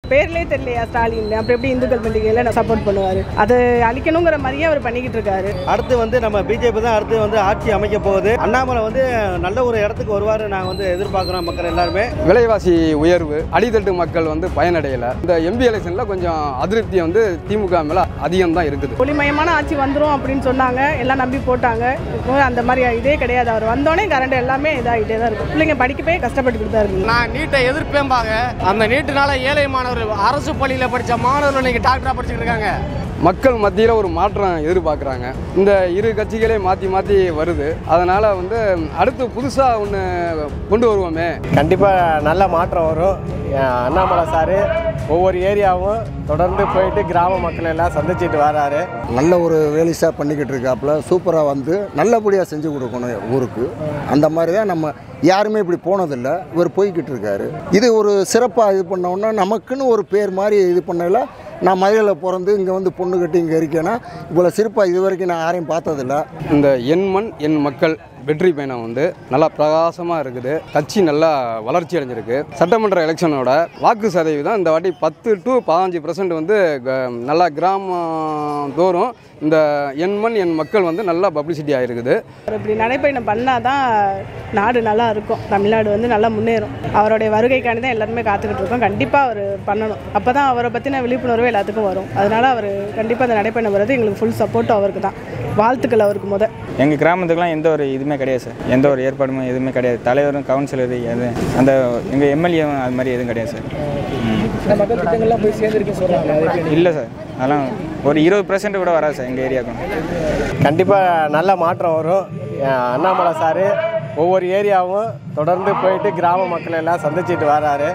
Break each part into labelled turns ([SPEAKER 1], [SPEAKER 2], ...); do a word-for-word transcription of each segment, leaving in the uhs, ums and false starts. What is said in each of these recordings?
[SPEAKER 1] பேர்லேயே தெரியலையா ஸ்டாலின், அப்புறம் எப்படி இந்துக்கள் பண்டிகையில் சப்போர்ட் பண்ணுவார்? அது அழிக்கணுங்கிற மாதிரியே அவர் பண்ணிக்கிட்டு இருக்காரு.
[SPEAKER 2] அடுத்து வந்து நம்ம பிஜேபி தான் அடுத்து வந்து ஆட்சி அமைக்க போகுது. அண்ணாமலை வந்து நல்ல ஒரு இடத்துக்கு வருவார் நாங்கள் வந்து எதிர்பார்க்குறோம் மக்கள் எல்லாருமே.
[SPEAKER 3] விலைவாசி உயர்வு, அடித்தட்டு மக்கள் வந்து பயனடையலை. இந்த எம்பி எலெக்ஷனில் கொஞ்சம் அதிருப்தி வந்து திமுக மேலே அதிகம் தான் இருக்குது.
[SPEAKER 1] ஒளிமயமான ஆட்சி வந்துடும் அப்படின்னு சொன்னாங்க, எல்லாம் நம்பி போட்டாங்க. இப்போ அந்த மாதிரி இதே கிடையாது. அவர் வந்தோடனே கரண்ட் எல்லாமே இதாகிட்டே தான் இருக்கும். பிள்ளைங்க படிக்கவே கஷ்டப்பட்டுக்கிட்டு தான் இருக்கு.
[SPEAKER 4] நான் நீட்டை எதிர்ப்பேம்பாங்க. அந்த நீட்டுனால ஏழை மாணவர்கள், அரசு பள்ளியில் படித்த மாணவர்கள் இன்னைக்கு டாக்டராக படிச்சுட்டு இருக்காங்க.
[SPEAKER 3] மக்கள் மத்தியில் ஒரு மாற்றம் எதிர்பார்க்குறாங்க. இந்த இரு கட்சிகளே மாற்றி மாற்றி வருது. அதனால் வந்து அடுத்து புதுசாக ஒன்று கொண்டு வருவோமே.
[SPEAKER 5] கண்டிப்பாக நல்ல மாற்றம் வரும். அண்ணாமலை சார் ஒவ்வொரு ஏரியாவும் தொடர்ந்து போயிட்டு கிராம மக்கள் எல்லாம் சந்திச்சுட்டு வராரு.
[SPEAKER 6] நல்ல ஒரு வேலைசாக பண்ணிக்கிட்டு இருக்காப்புல. சூப்பராக வந்து நல்லபடியாக செஞ்சு கொடுக்கணும் ஊருக்கு. அந்த மாதிரி தான் நம்ம யாருமே இப்படி போனதில்லை. இவர் போய்கிட்டு இருக்காரு. இது ஒரு சிறப்பாக இது பண்ணோன்னா நமக்குன்னு ஒரு பேர் மாதிரி இது பண்ணல. நான் மதுரையில் பிறந்து இங்கே வந்து பொண்ணு கட்டி இங்கே இருக்கேன்னா இவ்வளோ சிறப்பாக இது வரைக்கும் நான் யாரையும் பார்த்ததில்ல.
[SPEAKER 3] இந்த என் மண் என் மக்கள் வெற்றி பயணம் வந்து நல்லா பிரகாசமாக இருக்குது. கட்சி நல்லா வளர்ச்சி அடைஞ்சிருக்கு. சட்டமன்ற எலெக்ஷனோட வாக்கு சதவீதம் இந்த வாட்டி பத்து டு பதினஞ்சு பர்சன்ட் வந்து நல்லா கிராமம் தோறும் இந்த என் மண் என் மக்கள் வந்து நல்லா பப்ளிசிட்டி ஆகிருக்குது.
[SPEAKER 1] இப்படி நடைப்பயணம் பண்ணால் தான் நாடு நல்லா இருக்கும், தமிழ்நாடு வந்து நல்லா முன்னேறும். அவருடைய வருகைக்காண்டி தான் எல்லாருமே காத்துக்கிட்டு இருக்கோம். கண்டிப்பாக அவர் பண்ணணும். அப்போ தான் அவரை பற்றின விழிப்புணர்வு எல்லாத்துக்கும் வரும். அதனால் அவர் கண்டிப்பாக அந்த நடைப்பயணம் வர்றது எங்களுக்கு ஃபுல் சப்போர்ட்டும் அவருக்கு தான். வாழ்த்துக்கள் அவருக்கு முத.
[SPEAKER 7] எங்கள் கிராமத்துக்குலாம் எந்த ஒரு இதுவுமே கிடையாது சார். எந்த ஒரு ஏற்பாடுமே எதுவுமே கிடையாது. தலைவரும் கவுன்சிலர் எது அந்த எங்கள் எம்எல்ஏ அது மாதிரி எதுவும் கிடையாது சார்.
[SPEAKER 8] மக்கள் திட்டங்கள்லாம் போய் சேர்ந்துருக்கேன்னு சொல்கிறாங்க.
[SPEAKER 7] இல்லை சார், அதெல்லாம் ஒரு இருபது பர்சன்ட் கூட வராது சார் எங்கள் ஏரியாவுக்கும்.
[SPEAKER 5] கண்டிப்பாக நல்ல மாற்றம் வரும். அண்ணாமலை சார் ஒவ்வொரு ஏரியாவும் தொடர்ந்து போயிட்டு கிராம மக்கள் எல்லாம் சந்திச்சுட்டு வராரு.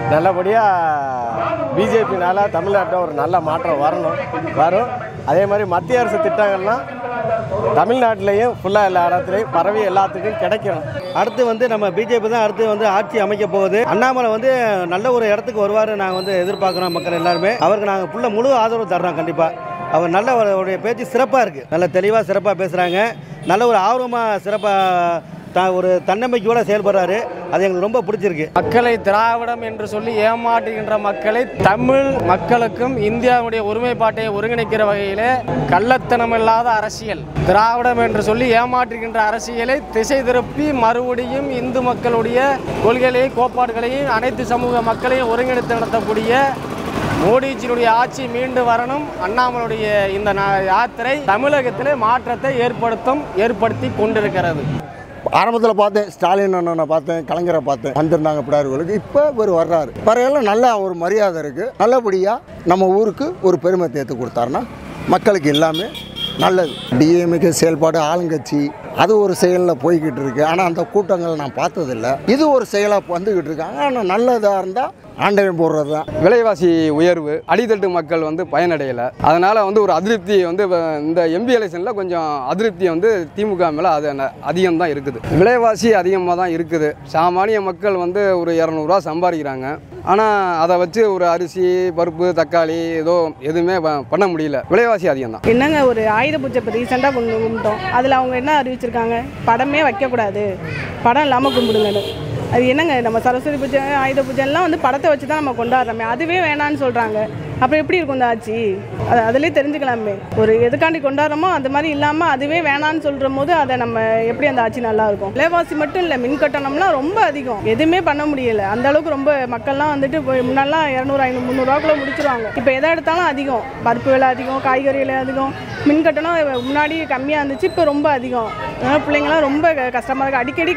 [SPEAKER 5] நல்லபடியாக பிஜேபினால தமிழ்நாட்டில் ஒரு நல்ல மாற்றம் வரணும் வரும். அதே மாதிரி மத்திய அரசு திட்டங்கள்லாம் தமிழ்நாட்டிலையும் ஃபுல்லாக எல்லா இடத்துலையும் பரவி எல்லாத்துக்கும் கிடைக்கணும்.
[SPEAKER 2] அடுத்து வந்து நம்ம பிஜேபி தான் அடுத்து வந்து ஆட்சி அமைக்க போகுது. அண்ணாமலை வந்து நல்ல ஒரு இடத்துக்கு வருவார் நாங்கள் வந்து எதிர்பார்க்குறோம் மக்கள் எல்லாருமே. அவருக்கு நாங்கள் ஃபுல்லாக முழு ஆதரவு தர்றோம். கண்டிப்பாக அவர் நல்ல அவருடைய பேச்சு சிறப்பாக இருக்குது. நல்ல தெளிவாக சிறப்பாக பேசுகிறாங்க. நல்ல ஒரு ஆர்வமாக சிறப்பாக த ஒரு தன்னம்பிக்கையோடு செயல்படுறாரு. அது எங்களுக்கு ரொம்ப பிடிச்சிருக்கு.
[SPEAKER 4] மக்களை திராவிடம் என்று சொல்லி ஏமாற்றுகின்ற மக்களை தமிழ் மக்களுக்கும் இந்தியாவுடைய ஒருமைப்பாட்டை ஒருங்கிணைக்கிற வகையிலே கள்ளத்தனமில்லாத அரசியல், திராவிடம் என்று சொல்லி ஏமாற்றுகின்ற அரசியலை திசை திருப்பி மறுபடியும் இந்து மக்களுடைய கொள்கைகளையும் கோட்பாடுகளையும் அனைத்து சமூக மக்களையும் ஒருங்கிணைத்து நடத்தக்கூடிய மோடிஜியுடைய ஆட்சி மீண்டு வரணும். அண்ணாமலையுடைய இந்த யாத்திரை தமிழகத்திலே மாற்றத்தை ஏற்படுத்தும் ஏற்படுத்தி கொண்டிருக்கிறது.
[SPEAKER 6] ஆரம்பத்தில் பார்த்தேன், ஸ்டாலின் அண்ணனை பார்த்தேன், கலைஞரை பார்த்தேன், வந்திருந்தாங்க பிடார்களுக்கு. இப்போ இவர் வர்றாரு. வரையெல்லாம் நல்லா ஒரு மரியாதை இருக்குது. நல்லபடியாக நம்ம ஊருக்கு ஒரு பெருமை தேர்த்து கொடுத்தாருன்னா மக்களுக்கு எல்லாமே நல்லது. டிஎம்கே செயல்பாடு ஆளுங்கட்சி அது ஒரு செயலில் போய்கிட்டு இருக்கு. ஆனால் அந்த கூட்டங்களை நான் பார்த்ததில்லை. இது ஒரு செயலாக வந்துக்கிட்டு இருக்காங்க. ஆனால் நல்லதாக இருந்தால் ஆண்டவன் போடுறது தான்.
[SPEAKER 3] விலைவாசி உயர்வு, அடித்தட்டு மக்கள் வந்து பயனடையலை. அதனால் வந்து ஒரு அதிருப்தி வந்து இந்த எம்பி எலெக்ஷனில் கொஞ்சம் அதிருப்தி வந்து திமுக மேலே அது அதிகம் தான் இருக்குது. விலைவாசி அதிகமாக தான் இருக்குது. சாமானிய மக்கள் வந்து ஒரு இரநூறுவா சம்பாதிக்கிறாங்க. ஆனால் அதை வச்சு ஒரு அரிசி பருப்பு தக்காளி ஏதோ எதுவுமே பண்ண முடியல. விலைவாசி அதிகம் தான்.
[SPEAKER 1] என்னங்க ஒரு ஆயுத பூஜை இப்போ ரீசெண்டாக கொண்டு கும்பிட்டோம். அதில் அவங்க என்ன அறிவிச்சிருக்காங்க? படமே வைக்கக்கூடாது, படம் இல்லாமல் கும்பிடுங்கன்னு. அது என்னங்க, நம்ம சரஸ்வதி பூஜை ஆயுத பூஜைலாம் வந்து படத்தை வச்சு தான் நம்ம கொண்டாடுறோமே, அதுவே வேணான்னு சொல்கிறாங்க. அப்புறம் எப்படி இருக்கும் இந்த ஆட்சி? அது அதிலே தெரிஞ்சுக்கலாமே. ஒரு எதுக்காண்டி கொண்டாடுறோமோ அது மாதிரி இல்லாமல் அதுவே வேணான்னு சொல்கிற போது அதை நம்ம எப்படி அந்த ஆட்சி நல்லா இருக்கும்? விலைவாசி மட்டும் இல்லை, மின் கட்டணம்லாம் ரொம்ப அதிகம். எதுவுமே பண்ண முடியலை. அந்த அளவுக்கு ரொம்ப மக்கள்லாம் வந்துட்டு போய் முன்னாடிலாம் இரநூறு ஐநூறு முந்நூறுவாக்குள்ளே முடிச்சிருவாங்க. இப்போ எதை எடுத்தாலும் அதிகம். பருப்பு விலை அதிகம், காய்கறி விலை அதிகம், மின் கட்டணம் முன்னாடி கம்மியாக இருந்துச்சு, இப்போ ரொம்ப அதிகம். அதனால் பிள்ளைங்களாம் ரொம்ப கஷ்டமாக இருக்குது. அடிக்கடி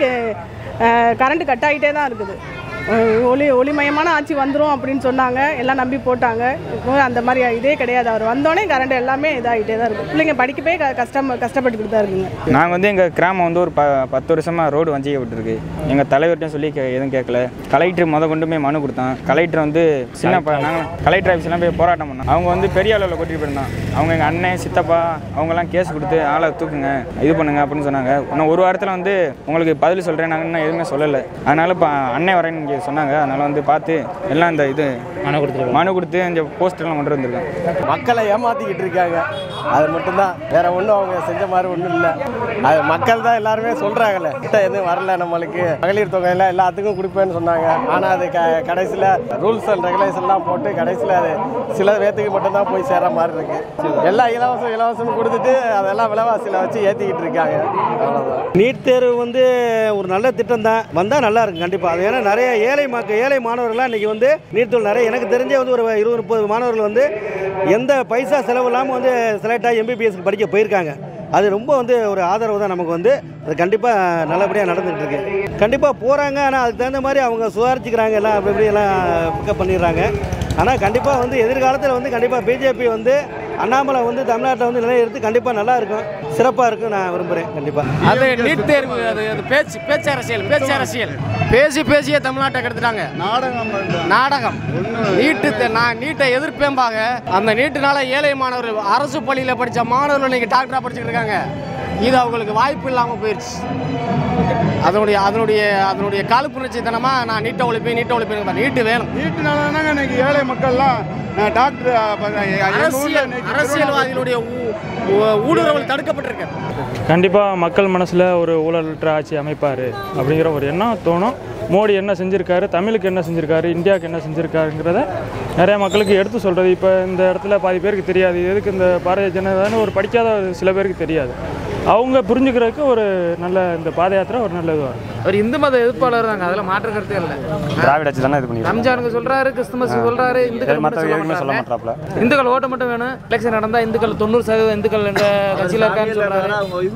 [SPEAKER 1] கரண்ட் கட் ஆகிட்டே தான் இருக்குது. ஒளி ஒளிமயமான ஆட்சி வந்துடும் அப்படின்னு சொன்னாங்க, எல்லாம் நம்பி போட்டாங்க. இப்போ அந்த மாதிரி இதே கிடையாது. அவர் வந்தோடனே கரண்ட் எல்லாமே இதாகிட்டே தான் இருக்குது. பிள்ளைங்க படிக்கவே கஷ்டம் கஷ்டப்பட்டுக்கிட்டு தான் இருக்குங்க.
[SPEAKER 7] நாங்கள் வந்து எங்கள் கிராமம் வந்து ஒரு ப பத்து வருஷமாக ரோடு வஞ்சிக்கப்பட்டிருக்கு. எங்கள் தலைவர்கிட்டையும் சொல்லி கே எதுவும் கேட்கல. கலெக்டர் முத கொண்டு போய் மனு கொடுத்தான். கலெக்டர் வந்து சின்ன நாங்கள் கலெக்டர் ஆஃபீஸ்லாம் போய் போராட்டம் பண்ணோம். அவங்க வந்து பெரிய அளவில் கொட்டிட்டு போயிருந்தான். அவங்க எங்கள் அண்ணன் சித்தப்பா அவங்கெல்லாம் கேஸ் கொடுத்து ஆளை தூக்குங்க இது பண்ணுங்க அப்படின்னு சொன்னாங்க. இன்னும் ஒரு வாரத்தில் வந்து உங்களுக்கு பதில் சொல்கிறேன் நாங்கள் இன்னும் எதுவுமே சொல்லலை. அதனால் இப்போ அண்ணன் வரேன்னு எங்களுக்கு சொன்னாங்க. அதனால் வந்து பார்த்து எல்லாம் இந்த இது மனு கொடுத்து மனு கொடுத்து இந்த போஸ்டர்லாம் கொண்டு வந்திருக்காங்க.
[SPEAKER 5] மக்களை ஏமாற்றிக்கிட்டு இருக்காங்க, அது மட்டும்தான். வேற ஒன்றும் அவங்க செஞ்ச மாதிரி ஒன்றும் இல்லை. அது மக்கள் தான் எல்லாருமே சொல்கிறாங்கல்ல, கிட்ட எதுவும் வரல நம்மளுக்கு மகளிர் தொகை எல்லாம் எல்லாத்துக்கும் கொடுப்பேன்னு சொன்னாங்க. ஆனால் அது க கடைசியில் ரூல்ஸ் அண்ட் ரெகுலேஷன்லாம் போட்டு கடைசியில் அது சில பேத்துக்கு மட்டும்தான் போய் சேர்ற மாதிரி இருக்கு. எல்லாம் இலவசம் இலவசம் கொடுத்துட்டு அதெல்லாம் விலைவாசியில் வச்சு ஏற்றிக்கிட்டு இருக்காங்க. அவ்வளோதான்.
[SPEAKER 2] நீட் தேர்வு வந்து ஒரு நல்ல திட்டம் தான், வந்தால் நல்லா இருக்கும் கண்டிப்பாக. அது ஏன்னா நிறைய ஏழை மக்கள் ஏழை மாணவர்கள்லாம் இன்றைக்கி வந்து நீட் தேர்வு நிறைய எனக்கு தெரிஞ்சே வந்து ஒரு இருபது முப்பது மாணவர்கள் வந்து எந்த பைசா செலவு இல்லாமல் வந்து செலக்ட் ஆகி எம்பிபிஎஸ்க்கு படிக்க போயிருக்காங்க. அது ரொம்ப வந்து ஒரு ஆதரவு தான் நமக்கு வந்து. அது கண்டிப்பாக நல்லபடியாக நடந்துகிட்டு இருக்கு. கண்டிப்பாக போகிறாங்க, ஆனால் அதுக்கு தகுந்த மாதிரி அவங்க சுதாரிச்சுக்கிறாங்க, எல்லாம் அப்படி இப்படி எல்லாம் பிக்கப் பண்ணிடுறாங்க. ஆனால் கண்டிப்பாக வந்து எதிர்காலத்தில் வந்து கண்டிப்பாக பிஜேபி வந்து அண்ணாமலை வந்து தமிழ்நாட்டில் வந்து நிலையெடுத்து கண்டிப்பாக நல்லா இருக்கும், சிறப்பாக இருக்கும் நான் விரும்புகிறேன். கண்டிப்பாக
[SPEAKER 4] அது நீட் தேர்வு அது அது பேச்சு பேச்சு அரசியல் பேச்சு அரசியல் பேசி பேசியே தமிழ்நாட்டை கெடுத்துட்டாங்க. நாடகம் நாடகம் நீட்டு நான் நீட்டை எதிர்ப்பேம்பாங்க. அந்த நீட்டுனால ஏழை மாணவர்கள் அரசு பள்ளியில் படித்த மாணவர்கள் இன்னைக்கு டாக்டராக படிச்சுட்டு இருக்காங்க. இது அவங்களுக்கு வாய்ப்பு இல்லாமல் போயிடுச்சு. அதனுடைய அதனுடைய அதனுடைய காழ்ப்புணர்ச்சித்தனமாக நான் நீட்டை ஒழிப்பேன் நீட்டை ஒழிப்பேன் நீட்டு வேணும்.
[SPEAKER 9] நீட்டுனால தானங்க இன்னைக்கு ஏழை மக்கள்லாம் டாக்டர்
[SPEAKER 4] அரசியல்வாதிகளுடைய ஊடுருவல் தடுக்கப்பட்டிருக்கு.
[SPEAKER 10] கண்டிப்பாக மக்கள் மனசில் ஒரு ஊழலற்ற ஆட்சி அமைப்பார் அப்படிங்கிற ஒரு எண்ணம் தோணும். மோடி என்ன செஞ்சுருக்காரு, தமிழுக்கு என்ன செஞ்சுருக்காரு, இந்தியாவுக்கு என்ன செஞ்சுருக்காருங்கிறத நிறையா மக்களுக்கு எடுத்து சொல்கிறது. இப்போ இந்த இடத்துல பாதி பேருக்கு தெரியாது, எதுக்கு இந்த பாரதிய ஜனதான்னு ஒரு படிக்காத சில பேருக்கு தெரியாது. அவங்க புரிஞ்சுக்கிறதுக்கு ஒரு நல்ல இந்த பாத யாத்திரை ஒரு நல்ல இதுவாக இருக்கும்.
[SPEAKER 8] ஒரு இந்து மத எதிர்ப்பாளர் தாங்க, அதில் மாற்று கருத்தே இல்லை.
[SPEAKER 7] திராவிட ஆட்சி தானே இது பண்ணி
[SPEAKER 8] ரம்ஜானுக்கு சொல்கிறாரு, கிறிஸ்துமஸ் சொல்கிறாரு, இந்துக்கள்
[SPEAKER 7] சொல்ல மாட்டாப்ல.
[SPEAKER 8] இந்துக்கள் ஓட்ட மட்டும் வேணும். எலெக்ஷன் நடந்தால் இந்துக்கள் தொண்ணூறு சதவீதம் இந்துக்கள் என்ற கட்சியில் இருக்கான்னு சொல்கிறாரு.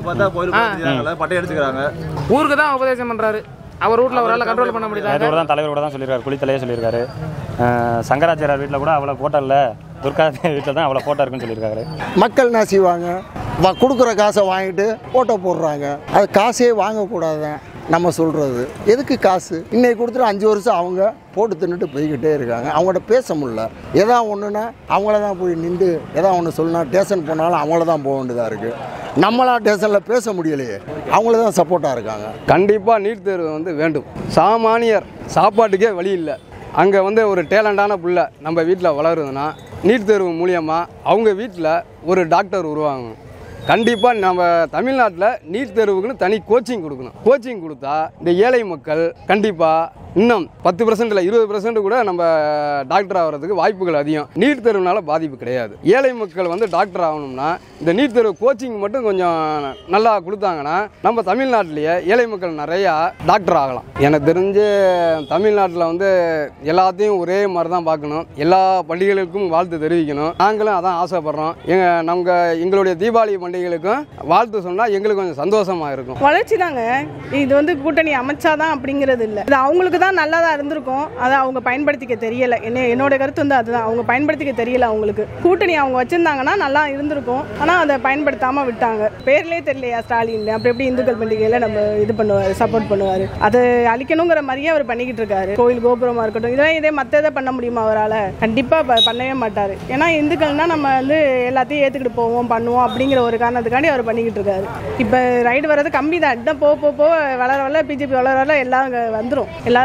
[SPEAKER 9] பட்டை அடிச்சுக்கிறாங்க.
[SPEAKER 8] ஊருக்கு தான் உபதேசம் பண்ணுறாரு. அவர் வீட்டில் அவரால் கண்ட்ரோல் பண்ண முடியாது.
[SPEAKER 7] தான் தலைவர் கூட தான் சொல்லியிருக்காரு, குளித்தலையே சொல்லியிருக்காரு. சங்கராச்சாரியார் வீட்டில் கூட அவ்வளோ போட்டோ இல்லை, துர்கா வீட்டில் தான் அவ்வளோ போட்டோ இருக்குன்னு சொல்லியிருக்காரு.
[SPEAKER 6] மக்கள் என்ன செய்வாங்க, வா கொடுக்குற காசை வாங்கிட்டு ஓட்டை போடுறாங்க. அது காசே வாங்கக்கூடாது நம்ம சொல்கிறது. எதுக்கு காசு இன்னைக்கு கொடுத்துட்டு அஞ்சு வருஷம் அவங்க போட்டு தின்னுட்டு போய்கிட்டே இருக்காங்க. அவங்கள்ட்ட பேச முடியல. எதா ஒன்றுனா அவங்கள தான் போய் நின்று எதா ஒன்று சொல்லுனா ஸ்டேஷன் போனாலும் அவங்கள தான் போக வேண்டியதாக இருக்குது. நம்மளா ஸ்டேஷனில் பேச முடியலையே, அவங்கள தான் சப்போர்ட்டாக இருக்காங்க.
[SPEAKER 3] கண்டிப்பாக நீட் தேர்வு வந்து வேண்டும். சாமானியர் சாப்பாட்டுக்கே வழி இல்லை. அங்கே வந்து ஒரு டேலண்டான பிள்ளை நம்ம வீட்டில் வளருதுன்னா நீட் தேர்வு மூலியமாக அவங்க வீட்டில் ஒரு டாக்டர் உருவாங்க. கண்டிப்பாக நம்ம தமிழ்நாட்டில் நீட் தேர்வுக்குன்னு தனி கோச்சிங் கொடுக்கணும். கோச்சிங் கொடுத்தா இந்த ஏழை மக்கள் கண்டிப்பாக இன்னும் பத்து பர்சன்ட் இல்லை இருபது பர்சன்ட் கூட நம்ம டாக்டர் ஆகிறதுக்கு வாய்ப்புகள் அதிகம். நீட் தேர்வுனால பாதிப்பு கிடையாது. ஏழை மக்கள் வந்து டாக்டர் ஆகணும்னா இந்த நீட் தேர்வு கோச்சிங் மட்டும் கொஞ்சம் நல்லா கொடுத்தாங்கன்னா நம்ம தமிழ்நாட்டிலேயே ஏழை மக்கள் நிறையா டாக்டர் ஆகலாம். எனக்கு தெரிஞ்சு தமிழ்நாட்டில் வந்து எல்லாத்தையும் ஒரே மாதிரி தான் பார்க்கணும். எல்லா பண்டிகைகளுக்கும் வாழ்த்து தெரிவிக்கணும். நாங்களும் அதான் ஆசைப்படுறோம். எங்கள் நம்ம எங்களுடைய தீபாவளி பண்டிகைகளுக்கும் வாழ்த்து சொன்னால் எங்களுக்கு கொஞ்சம் சந்தோஷமாக இருக்கும்.
[SPEAKER 1] வளர்ச்சி தாங்க இது. வந்து கூட்டணி அமைச்சாதான் அப்படிங்கிறது இல்லை. இது அவங்களுக்கு தான் நல்லதாக இருந்திருக்கும். அதை அவங்க பயன்படுத்திக்க தெரியலை. என்ன என்னோட கருத்து வந்து அதுதான். அவங்க பயன்படுத்திக்க தெரியல. அவங்களுக்கு கூட்டணி அவங்க வச்சுருந்தாங்கன்னா நல்லா இருந்திருக்கும். ஆனால் அதை பயன்படுத்தாமல் விட்டாங்க. பேர்லேயே தெரியலையா ஸ்டாலின் அப்படி எப்படி இந்துக்கள் பண்டிகையில் நம்ம இது பண்ணுவார், சப்போர்ட் பண்ணுவார். அதை அழிக்கணுங்கிற மாதிரியே அவர் பண்ணிக்கிட்டு இருக்காரு. கோயில் கோபுரமாக இருக்கட்டும், இதெல்லாம் இதே மற்ற இதை பண்ண முடியுமா அவரால்? கண்டிப்பாக பண்ணவே மாட்டார். ஏன்னா இந்துக்கள்னா நம்ம வந்து எல்லாத்தையும் ஏற்றுக்கிட்டு போவோம் பண்ணுவோம் அப்படிங்கிற ஒரு காரணத்துக்காண்டி அவர் பண்ணிக்கிட்டு இருக்காரு. இப்போ ரைடு வர்றது கம்மி தான். இன்னும் போக போக போக வளர வளர பிஜேபி வளர வளர எல்லாம் வந்துடும். எல்லாரும்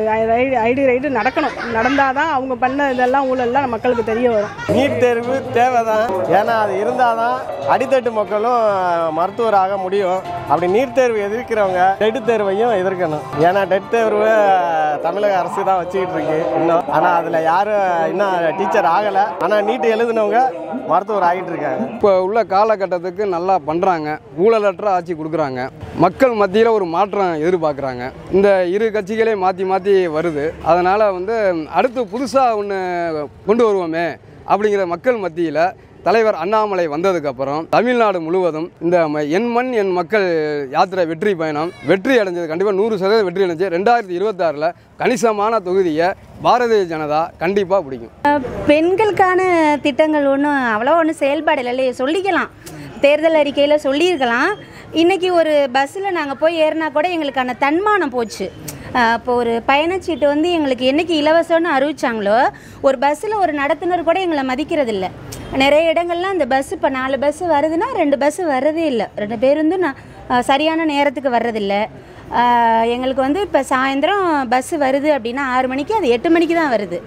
[SPEAKER 1] ஐடி ரைடு நடக்கணும். நடந்தால் தான் அவங்க பண்ண இதெல்லாம் ஊழல்லாம் மக்களுக்கு தெரிய வரும்.
[SPEAKER 5] நீட் தேர்வு தேவை தான். ஏன்னா அது இருந்தால் தான் அடித்தட்டு மக்களும் மருத்துவர் ஆக முடியும். அப்படி நீட் தேர்வு எதிர்க்கிறவங்க டெட் தேர்வையும் எதிர்க்கணும். ஏன்னா டெட் தேர்வு தமிழக அரசு தான் வச்சுக்கிட்டு இருக்கு இன்னும். ஆனால் அதில் யாரும் இன்னும் டீச்சர் ஆகலை. ஆனால் நீட் எழுதினவங்க மருத்துவர் ஆகிட்டு இருக்காங்க.
[SPEAKER 3] இப்போ உள்ள காலகட்டத்துக்கு நல்லா பண்ணுறாங்க. ஊழலற்ற ஆட்சி கொடுக்குறாங்க. மக்கள் மத்தியில் ஒரு மாற்றம் எதிர்பார்க்குறாங்க. இந்த இரு கட்சிகளே மாற்றி மாற்றி வருது. அதனால் வந்து அடுத்து புதுசாக ஒன்று கொண்டு வருவோமே அப்படிங்கிற மக்கள் மத்தியில் தலைவர் அண்ணாமலை வந்ததுக்கப்புறம் தமிழ்நாடு முழுவதும் இந்த என் மண் என் மக்கள் யாத்திரை வெற்றி பயணம் வெற்றி அடைஞ்சது. கண்டிப்பாக நூறு சதவீதம் வெற்றி அடைஞ்சு ரெண்டாயிரத்தி இருபத்தாறில் கணிசமான தொகுதியை பாரதிய ஜனதா கண்டிப்பாக பிடிக்கும்.
[SPEAKER 11] பெண்களுக்கான திட்டங்கள் ஒன்றும் அவ்வளோ ஒன்றும் செயல்பாடு இல்லையே. சொல்லிக்கலாம், தேர்தல் அறிக்கையில் சொல்லியிருக்கலாம். இன்றைக்கி ஒரு பஸ்ஸில் நாங்கள் போய் ஏறினா கூட எங்களுக்கான தன்மானம் போச்சு. இப்போ ஒரு பயணச்சீட்டு வந்து எங்களுக்கு என்றைக்கு இலவசம்னு அறிவிச்சாங்களோ ஒரு பஸ்ஸில் ஒரு நடத்துனர் கூட எங்களை மதிக்கிறதில்ல. நிறைய இடங்கள்லாம் இந்த பஸ்ஸு இப்போ நாலு பஸ்ஸு வருதுன்னா ரெண்டு பஸ்ஸு வர்றதே இல்லை. ரெண்டு பேர் வந்து நான் சரியான நேரத்துக்கு வர்றதில்லை. எங்களுக்கு வந்து இப்போ சாயந்தரம் பஸ்ஸு வருது அப்படின்னா ஆறு மணிக்கு அது எட்டு மணிக்கு தான் வருது.